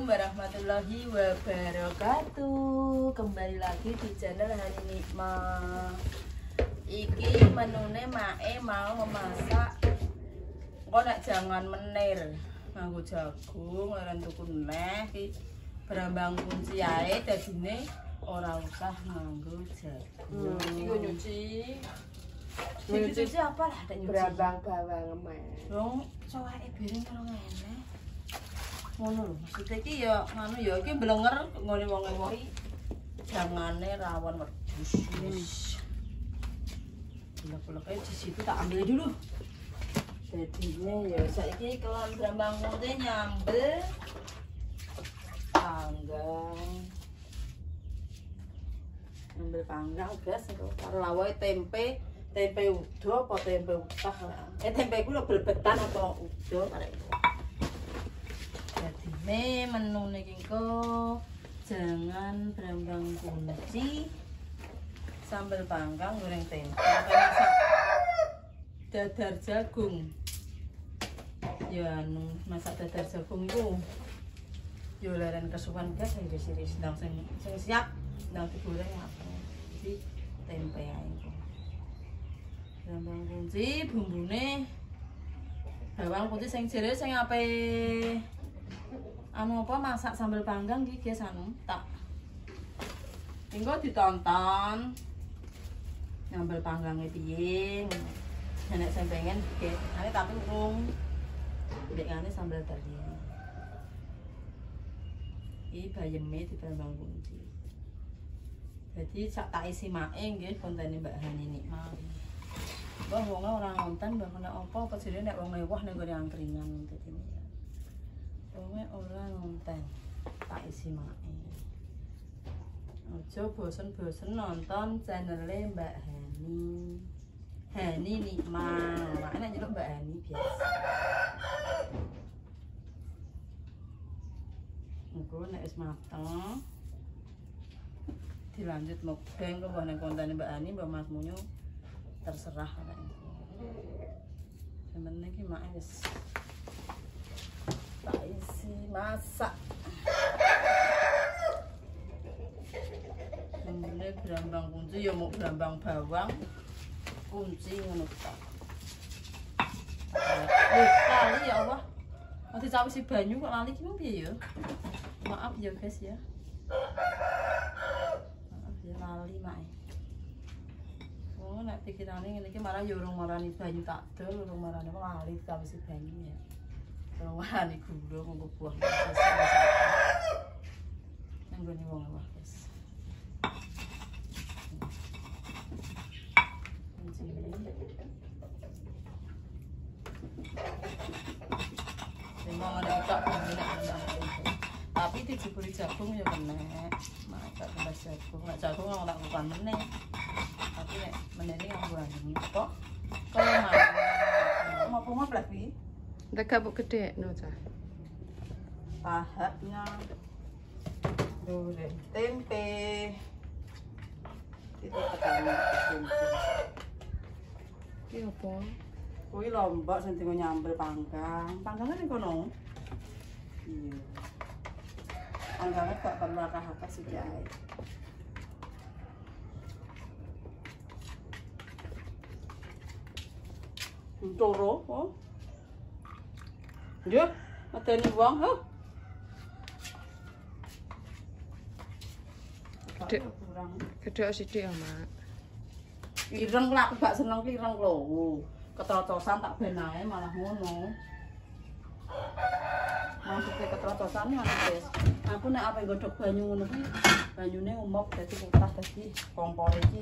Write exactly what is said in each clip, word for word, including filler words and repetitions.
Assalamualaikum warahmatullahi wabarakatuh. Kembali lagi di channel Hani Nikma. Iki menune mae mau memasak. Kok nak jangan menir nganggo jagung, ora tuku neh iki brambang kunci ae dadine ora usah nganggo jagung. Iki nyuci. Nyuci nyuci apa lah tak nyuci. Brambang bawang men. Wong cowake piring karo ngene. Ngono lho, maksudnya iki ya ngono ya iki blenger ngene wong iki jangane rawon wedhus. Wis. Bulak-bulake di situ tak ambil dulu. Jadinya ya saiki kelon brambang putih nyambel panggang. Nyambel panggang guys karo lawoke tempe, tempe udo apa tempe utah. Eh tempe ku lho blebetan apa udo karek. Jadi menu niki kok jangan brambang kunci, sambal panggang, goreng tempe, masak dadar jagung. Ya anu masak dadar jagung itu yo leren kesuwen guys iki siris sedang sing sing siap ndang digoreng apa. Jadi tempe ae iku. Brambang kunci bumbune bawang putih sing jere sing ape anu apa masak sambal panggang iki guys anu tak engko ditonton nyambel panggangnya piye nek sing pengen nggih ane tapi urung ndekane sambal tadi iki bayeme di brambang kunci jadi sak tak isi mae nggih kontene Mbak Hani Nikma. Mbah wong ora ngonten mbah kena apa apa jere nek wong mewah ning gone angkringan dadi wonge ora ngonten tak isi mae. Aja bosen-bosen nonton channele Mbak Hani. Hani Nikma. Makane nyeluk Mbak Hani biasa. Engko nek wis mateng dilanjut mukbang kok ning kontene Mbak Hani, Mbak Mas Munyo terserah kan. Semeneh iki mak wis tak isi masak. Semeneh brambang kunci ya mau brambang bawang kunci ngono ta. Wis kali ya Allah. Nanti cawisi banyu kok lali ki piye ya? Maaf ya guys ya. Maaf ya lali mak. Oh, nek pikirane ngene iki marah ya urung marani banyu tak dol, urung marani lali cawisi banyu ya. Urung marani gula nggo buah. Nang gone wong wah guys. Memang ada tak tapi dijebuli jagung ya kena mak tak tambah jagung nek jagung ora tak bukan meneh tapi nek meneh nganggo anu kok kalau mau mau mau lagi Ndak kabuk gede no cah. Pahaknya goreng tempe itu tekan tempe Iki opo? kuwi lombok sing dienggo nyambel panggang. Panggangnya ning kono. Iya. Panggangnya gak perlu akeh-akeh sih ae. Ntoro, oh. Yo, atene wong, ha. Gede. Gede sithik ya, Mak. Ireng lah, aku gak seneng ireng lho. Ketrocosan tak ben ae malah ngono. Maksudnya ketrocosan ngono guys. Aku nek ape godhog banyu ngono ki banyune umop dadi kutas dadi kompor iki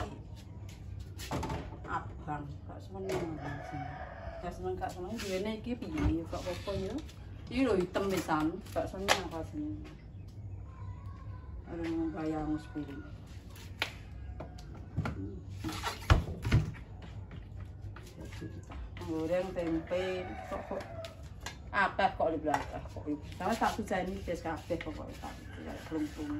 abang. Gak seneng. Gak seneng gak seneng dene iki piye kok apa ya. Iki lho hitam pisan, gak seneng apa sini. Ada yang bayang sepiring. Goreng tempe kok kok apa kok di belakang kok itu sama tak dijani guys kabeh pokoknya tak belum-belum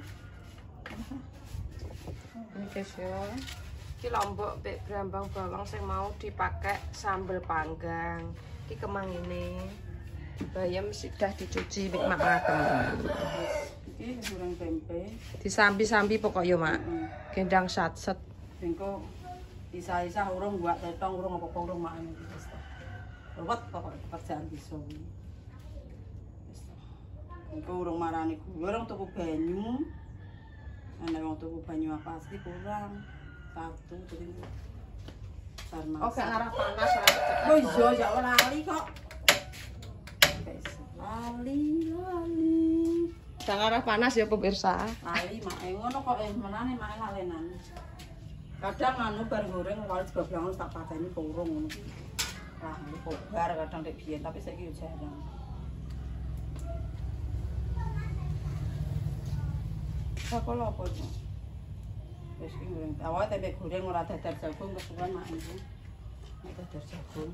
Ini guys ya. Iki lombok pek brambang bawang sing mau dipakai sambel panggang. Iki kemang ini. Bayam sudah dicuci mek mak mateng. Iki goreng tempe. Disambi-sambi pokok yo, Mak. Heeh. Gendang satset. Engko isa-isa urung buat tetong urung apa-apa urung mak ini wis to. Ruwet pokok pekerjaan bisa. Wis to. Engko urung marani gue urung tuku banyu. Ana wong tuku banyu apa asli kurang. Satu jadi sarmas. Oh, gak ngarah panas ora. Oh iya, ya lali kok. Wis lali lali. Gak ngarah panas ya pemirsa. Lali mak ngono kok eh menane mak lalenan. Kadang anu bar goreng wali sebablangan tak pateni kurung ngono ki. Lah, kok bar kadang dek biyen tapi saiki yo jarang. Sakola apa itu? Wis ki goreng. Awake tempe goreng ora dadar jagung kesuwen mak iki. Nek dadar jagung.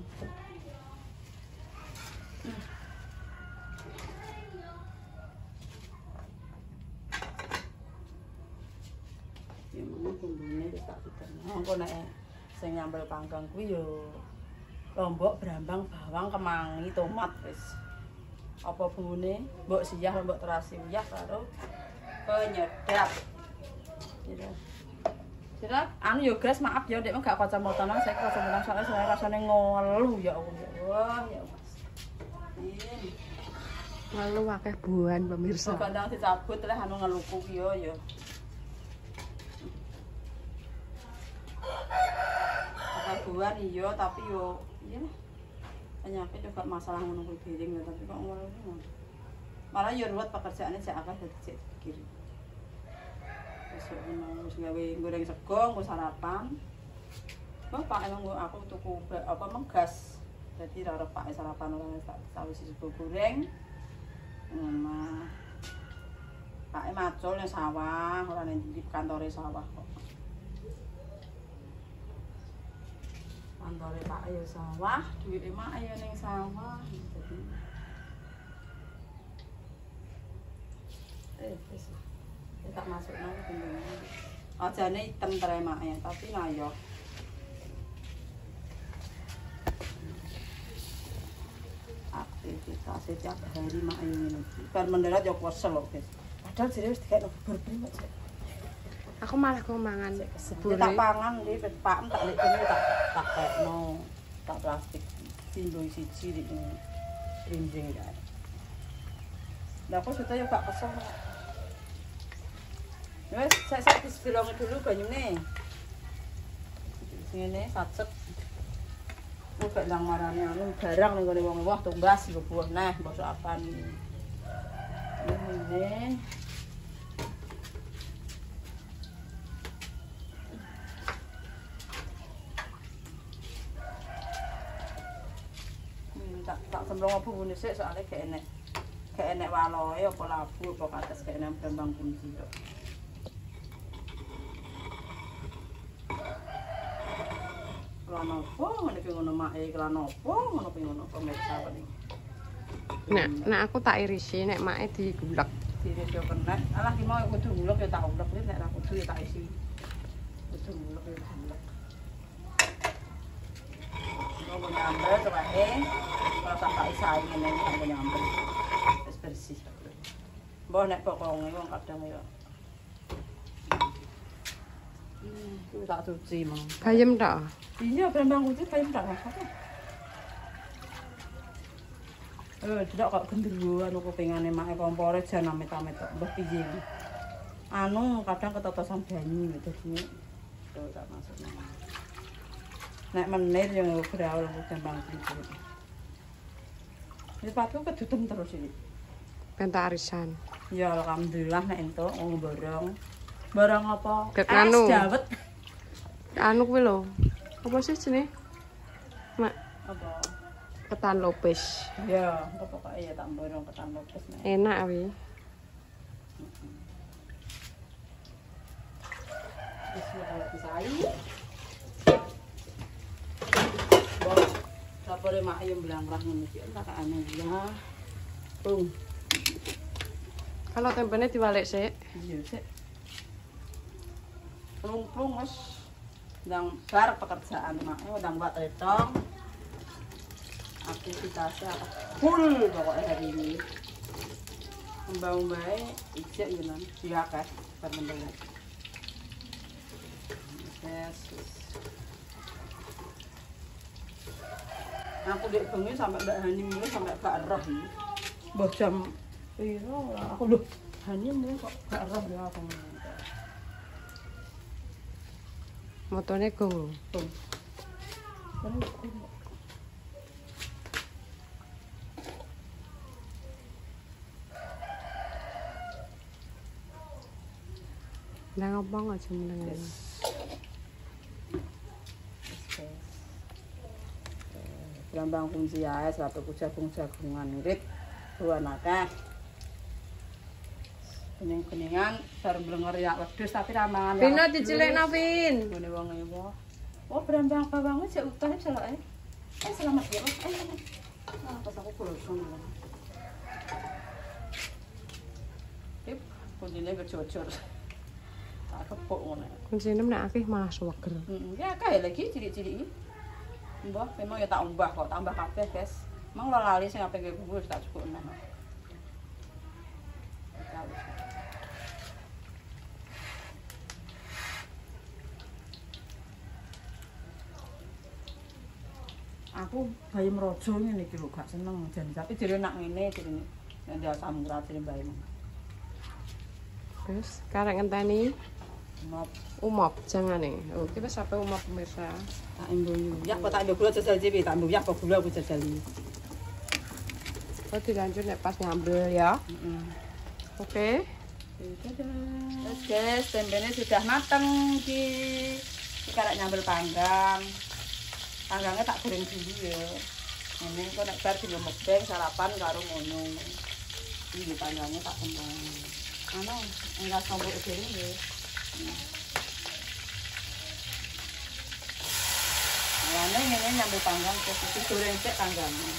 Ya mau bumbune wis tak pitene. Engko nek sing nyambel panggang kuwi yo lombok, brambang, bawang, kemangi, tomat wis. Apa bumbune? Mbok siyah, mbok terasi uyah karo penyedap. Sirap. Sirap, anu yo guys, maaf ya ndek gak kacamata nang saya kacamata soalnya saya rasane ngelu ya Allah ya Allah ya Mas. Ini Lalu akeh buahan pemirsa. kok ndang dicabut leh anu ngeluku ki yo ya. Buan iya tapi yo iya penyakit juga masalah ngono kuwi piring ya tapi kok ngono iki malah yo ruwet pekerjaane cek akeh dadi cek pikir besok ngono wis gawe goreng sego nggo sarapan bapak emang nggo aku tuku apa menggas dadi ora arep pake sarapan ora tak sawise sego goreng nah pake macul nang sawah ora nang di kantore sawah kok. Kantore Pak ya sawah, duwike mak ya ning sawah. Dadi eh wis. Tak masukno gendeng. Ajane item tere mak ya, tapi ngayo. Aktivitas setiap hari mak ini. Bar mendarat yo kesel lho, guys. Padahal jare wis dikekno bubur primat. Aku malah kok mangan Sebure tak pangan iki Pak tak lek kene tak tak tekno tak plastik tindo siji iki rinjing ya. Lah kok sudah yo gak kesel. Wes saya sak disbilonge dulu banyune. Ngene sacet. Wong gak nang marane anu barang ning gone wong wah tumbas lho buah nah mbok apaan. Ngene. tak tak semblong apa bune sik soalnya gak enek gak enek waloe apa labu apa kates gak enek brambang kunci kok. Kelana apa ngene ki ngono make kelana apa ngono ki ngono pemirsa paling. Nek nek aku tak irisi nek make digulek. Diiris yo kena. Alah ki mau kudu ngulek ya tak ulek nek ora kudu ya tak isi. Kudu ngulek ya ngulek. Mau nyambel cobae. Kalau tak isain ngene iki nyambel. Wis bersih. Mbah nek pokonge wong kadang ya. Hmm, ku tak cuci mau. Bayam tok. Iya, brambang kunci bayam tok. Eh, tidak kok gendruwo anu kupingane make kompore jan amit-amit tok. Mbah piye. Anu kadang ketetosan banyu dadi tuh tak masukno. Nek menir yang berawal brambang kunci. Sepatu kedutem terus iki. Penta arisan. Ya alhamdulillah nek entuk wong borong. Borong apa? Ket anu. Es dawet. Anu kuwi lho. Apa sih jenenge? Mak, Apa? ketan lopes. Ya, apa pokoke ya tak borong ketan lopes nek. Enak kuwi. Wis ora disai. Sapore mak yo mblangkrah ngono iki tak ane ya. Tung. Kalau tempene diwalek sik. Iya sik. Plung-plung wis ndang bar pekerjaan mak ndang buat retong. aktivitasnya full pokoknya hari ini. Mbak-mbaknya ijek gitu kan, dia kan teman-teman. Yes. Aku dek bengi sampai Mbak Hani mulai sampai gak roh iki. Mbah jam piro aku lho Hani mulai kok gak roh ya aku. Motone go. Tuh. Nang apa aja meneng. Brambang kunci ae satu jagung-jagungan ngirit tuan akeh. Kuning-kuningan bar blenger ya wedhus tapi ramangan. Pino dicilekno Pin. Ngene wong ewo. Oh brambang bawange jek utah celoke. Eh selamat ya. Eh. Nah, pas aku kulosong. Ip, kuncine berjojor. Tak kepok ngono. Kuncine nek akeh malah suweger. Heeh, ya akeh lagi cilik-cilik iki. Mbah, memang ya tak umbah kok, tambah kabeh, guys. Mang lo lali sing ape gawe bubur tak cukup nang. Aku bayem rojo ngene iki lho gak seneng jan tapi jare nak ngene jenenge. Nek dia asam urat jare bayem. Terus karek ngenteni Mop umop jangane. Oh, kita sampai umop pemirsa. tak emboyu. Ya kok tak gula jajal dhewe tak emboyu kok gula aku jajali. Oh, dilanjut nek pas ngambil ya. Heeh. Oke. Terus guys, tembenya sudah mateng di sekarang nyambel panggang. Panggangnya tak goreng dulu ya. Ini kok nek bar dino mukbang sarapan karo ngono. Ini panggangnya tak kembang. Ana enggak sombok dhewe ya. Nah, ini nyambel panggang terus goreng cek panggangnya.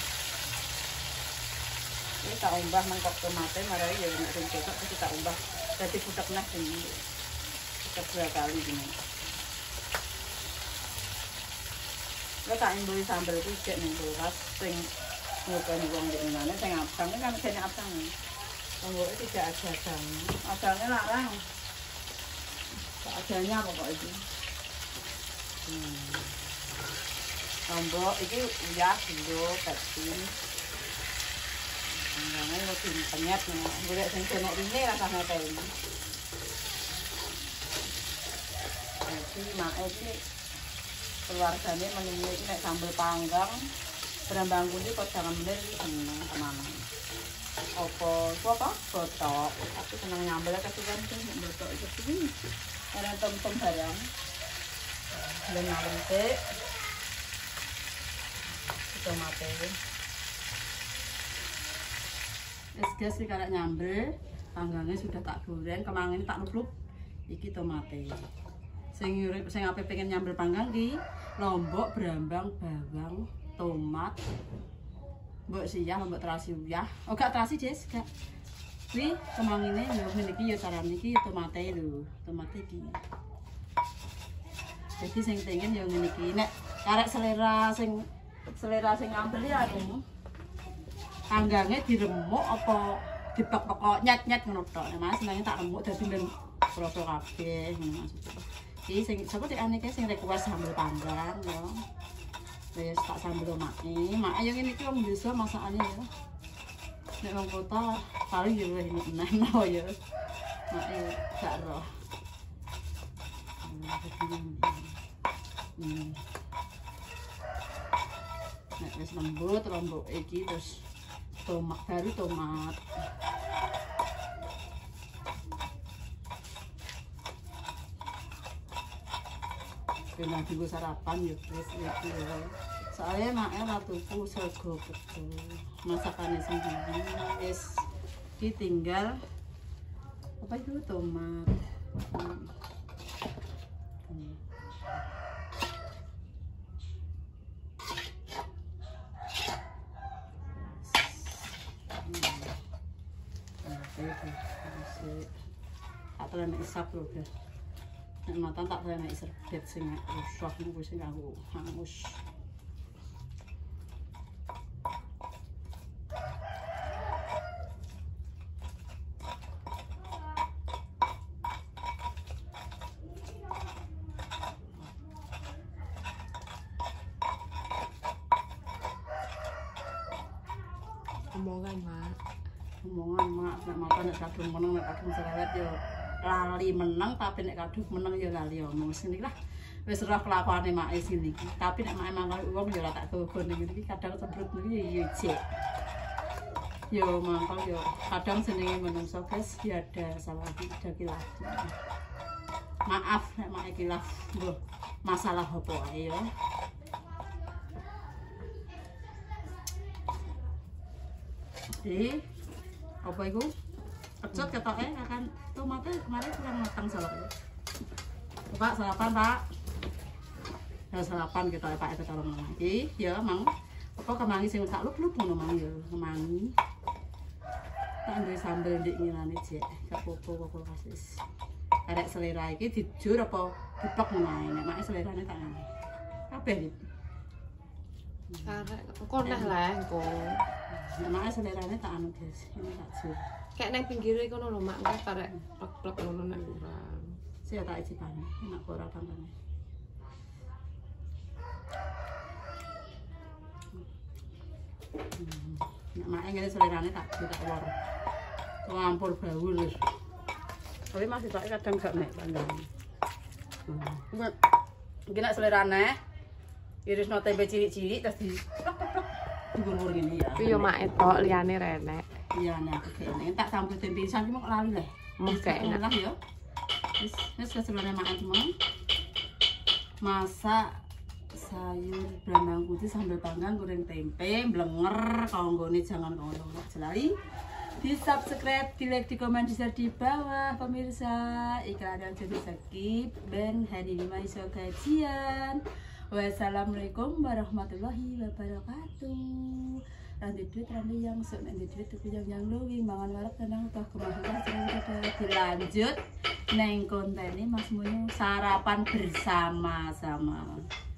Ini tak umbah mangkok tomate marai ya nek sing cocok iki tak umbah dadi putek nah sini. Putek dua kali gini. Lo tak imbui sambel iki cek ning kulkas sing ngopeni wong dene sing abang kan jane abang. Wong iki tidak ada abang. Abangnya larang. Tak adanya pokok iki. Hmm. Lombok iki uyah dulu kecil. Jangan lebih penyet nih, boleh sing jenek ini rasanya kayak ini. Jadi mak ini keluarganya memiliki nek sambal panggang, brambang kunci kok jangan bener ini seneng teman. Opo, apa? Botok. Aku seneng nyambel kasihan sih botok itu sih. Karena tem-tem barang. Dan nalente. Tomate. Es guys iki karek nyambel, panggangnya sudah tak goreng, kemang ini tak lup-lup. Iki tomate. Sing urip sing ape pengen nyambel panggang ki lombok, brambang, bawang, tomat. Mbok siyah, mbok terasi uyah. Oh gak terasi, Jess, gak. Kuwi kemang ini yo ngene iki yo carane iki tomate lho, tomate iki. Jadi sing pengen yo ngene iki. Nek karek selera sing selera sing nyambel ya aku. Panggangnya diremuk apa dipek-pek nyet-nyet ngono tok. Mas senenge tak remuk dadi ben kroso kabeh ngono maksudku. Iki sing sapa dekane iki sing request sambel panggang ya. Wis tak sambel omake. Mak ayo ngene iki wong desa masakane ya. Nek wong kota paling yo luwih enak ya. Mak yo gak roh. Hmm. Nek wis lembut lombok iki terus tomat baru tomat. Kena digo sarapan ya wis iki ya. Soale mak ora tuku sego pecel. Masakane sendiri wis iki tinggal apa itu tomat. Hmm. Hmm. Tak terlalu isap loh guys. Nek matang tak terlalu serbet sing rusak niku sing aku hangus. omongan, Mak. Omongan mak nek mapan nek kadung meneng nek kadung cerewet yo lali meneng tapi nek kadung meneng yo lali omong sini lah. Wis roh kelakuane mak sini iki. Tapi nek mak mangkal wong yo ora tak gogon ning iki kadang sembrut niki yo jek. Yo mangkal yo kadang senenge menungso guys ya ada salah ada kilaf. Maaf nek mak kilaf. Mbah masalah apa ae yo. Eh apa itu? Ecot ketoknya akan tomatnya kemarin kurang matang salah ya. Pak sarapan pak. Ya sarapan kita pak itu kalau mangi. Ya mang. Apa kemangi sing tak lup-lup ngono mang ya kemangi. Tak ndek sambel ndek ngilane jek. Gak popo kok kasis. Arek selera iki dijur apa dipek ngono nek mak selerane tak ngene. Kabeh iki. Arek kok neh lah engko. Nek selerane tak anu guys. Ini tak jur. Kayak nang pinggire kono lho mak engko arek plek-plek ngono nek kurang. Saya tak icipane, enak ora pangane. Nek mak ngene selerane tak jur tak lor. Ngampur bau lho. Tapi masih tak kadang gak mek pandang. Hmm. Iki nek selerane irisno tempe cilik-cilik terus di digumur gini ya. Ku yo mak etok liyane renek. Iya nek kene tak campur tempe pisan ki mok lali leh. Mok enak lah yo. Wis wis keselane mak temen. Masak sayur brambang putih sambal panggang goreng tempe blenger kanggone jangan kono jelali. Di subscribe, di like, di komen, di share di bawah pemirsa. Iklan dan jadi skip ben hari ini iso gajian. Wassalamualaikum warahmatullahi wabarakatuh. Ranti duit ranti yang sok nanti duit tuku yang yang luwih mangan warak tenang toh kemahalan dilanjut neng konten ini Mas Munyu sarapan bersama-sama.